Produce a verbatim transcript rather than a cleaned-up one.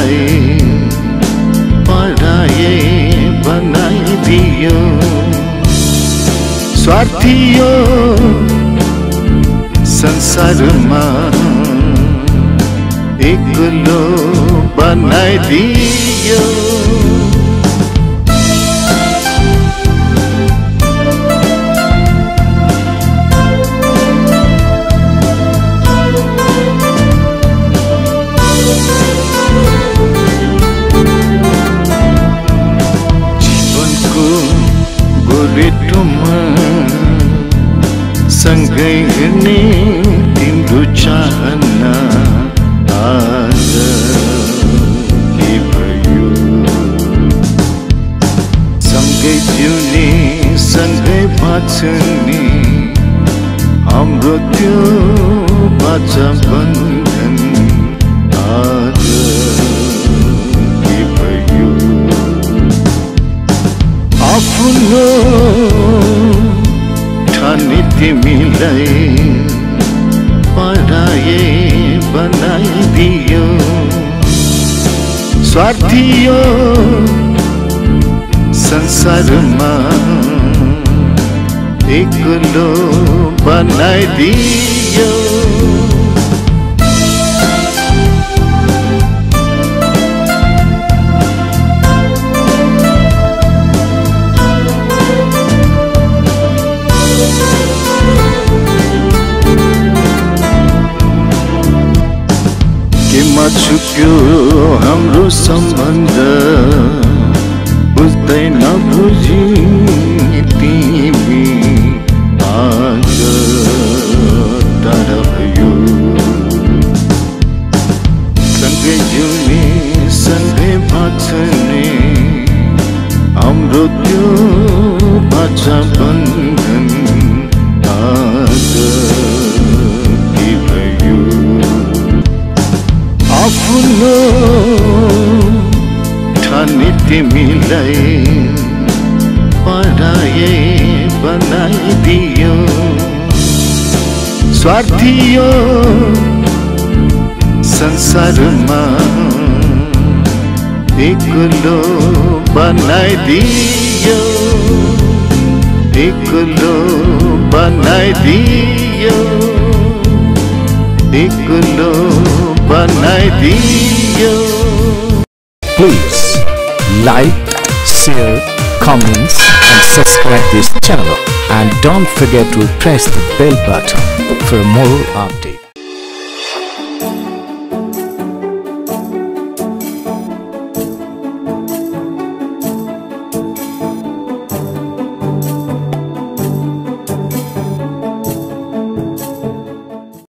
तिमीलाई पराए बनाइदियो स्वार्थी यो संसारमा एक्लो बनाइदियो सँगै हिँड्ने तिम्रो चाहना आज के भयो सँगै जिउने सँगै बाँच्ने हाम्रो त्यो बाचा बन्धन आज के भयो आफ्नो ठाने तिमीलाई पराए बनाइदियो स्वार्थी यो संसारमा एक्लो बनाइदियो केमा छुक्यो हाम्रो सम्बन्ध बुझ्दै नबुझी तिमी आज टाढा भयो सँगै जिउने सँगै बाँच्ने हाम्रो त्यो बाचा बन्धन आज के भयो आफ्नो ठाने तिमीलाई पराए बनाइदियो स्वार्थी यो संसारमा एक्लो बनाइदियो एक्लो बनाइदियो एक्लो बनाइदियो Please like, share, comments and subscribe this channel and don't forget to press the bell button for more updates.